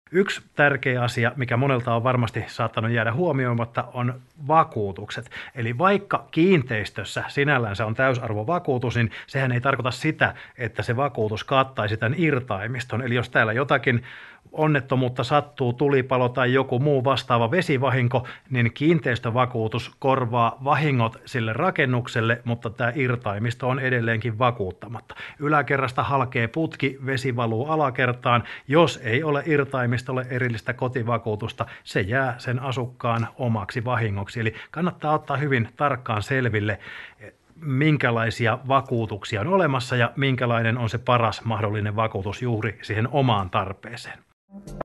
Yksi tärkeä asia, mikä monelta on varmasti saattanut jäädä huomioimatta, on vakuutukset. Eli vaikka kiinteistössä sinällään se on täysarvovakuutus, niin sehän ei tarkoita sitä, että se vakuutus kattaisi tämän irtaimiston. Eli jos täällä jotakin onnettomuutta sattuu, tulipalo tai joku muu vastaava vesivahinko, niin kiinteistövakuutus korvaa vahingot sille rakennukselle, mutta tämä irtaimisto on edelleenkin vakuuttamatta. Yläkerrasta halkee putki, vesi valuu alakertaan. Jos ei ole irtaimistolle erillistä kotivakuutusta, se jää sen asukkaan omaksi vahingoksi. Eli kannattaa ottaa hyvin tarkkaan selville, minkälaisia vakuutuksia on olemassa ja minkälainen on se paras mahdollinen vakuutus juuri siihen omaan tarpeeseen.